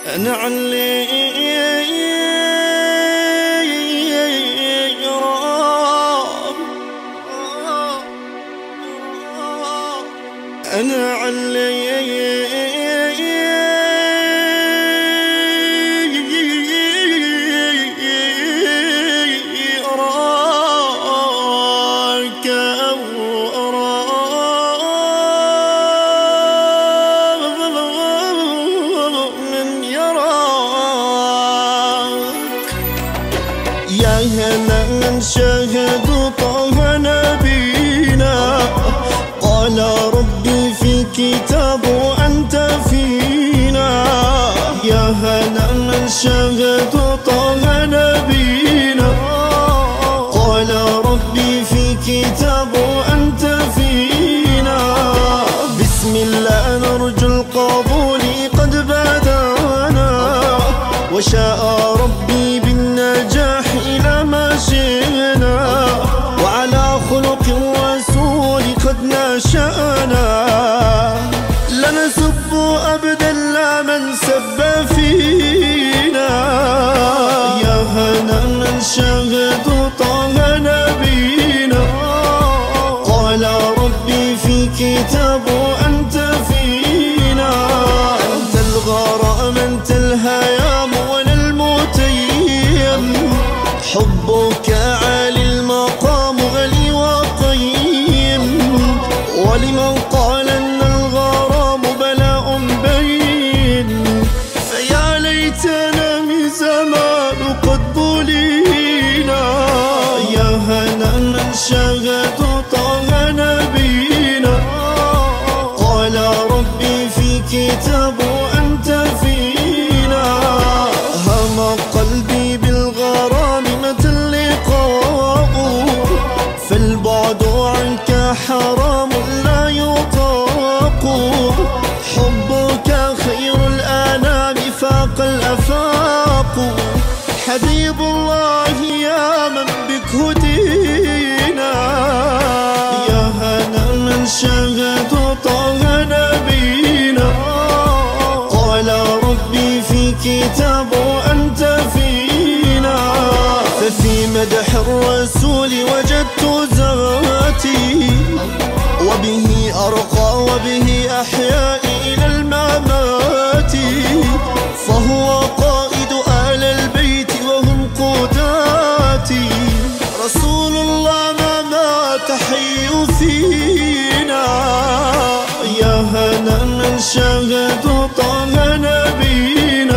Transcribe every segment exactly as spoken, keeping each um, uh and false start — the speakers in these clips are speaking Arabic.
أنا علي أنا علي أراك وأرى من يراك. يا هلا من شهد طه نبينا قال ربي في كتابه أنت فينا. يا هلا من شهد طه نبينا قال ربي في كتابه أنت فينا. بسم الله نرجو القبول قد بدانا وشاء ربي بالنجاح إلى ما شئنا. وعلى خلق الرسول قد نشأنا لا نسب أبدا لا من سب فينا. يا هنا من شهد طه نبينا قال ربي في كتابه أنت فينا. أنت الغرام أنت الهيام وأنا المتيم. حبك عالي المقام غني وقيم. ولمن قال أن الغرام بلاء بين فيا ليتنا من زمان قد بلينا. يا هنا من شهد طه نبينا قال ربي في كتابه أنت فينا. هم قلبي بالغرام متى اللقاء فالبعد عنك حرام لا يطاق. حبك خير الأنام فاق الأفاق. حبيب الله يا من بك هدينا. يا هنا من شهد طه نبينا قال ربي في كتابه أنت فينا. ففي مدح الرسول وجدت ذاتي وبه أرقى وبه أحيائي إلى الممات. فهو قائد أهل البيت وهم قداتي. رسول الله ما مات حي فينا. يا هنا من شهد طه نبينا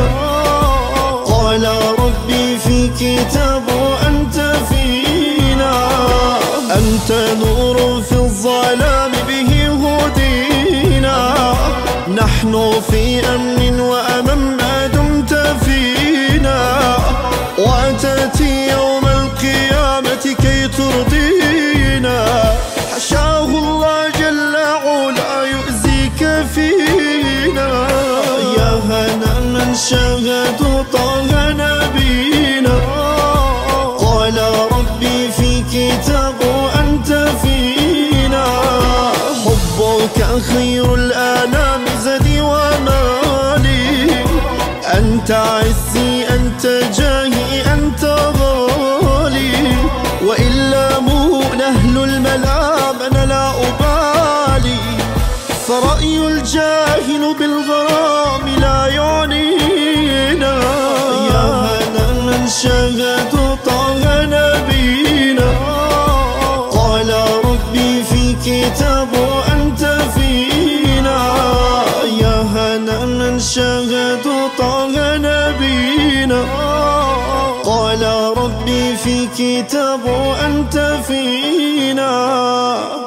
قال ربي في كتابه أنت فينا. أنت نور في الظلام به هدينا. نحن في أمن وأمن ما دمت فينا. وأتتي يوم القيامة كي ترضينا. حشاه الله جل علا يؤذيك فينا. يا هنا من شهد طه نبينا قال ربي في كتابه أنت فينا. حبك خير الأنام زدي ومالي. أنت عزي أنت جاهي أنت غالي. وإلا مو نهل الملام أنا لا أبالي. فرأي الجاهل بالغرام لا يعنينا. يا هنا من شهد طه نبينا قال ربي في كتابه أنت فينا. يا هنا من شهد طه نبينا قال ربي في كتابه أنت فينا.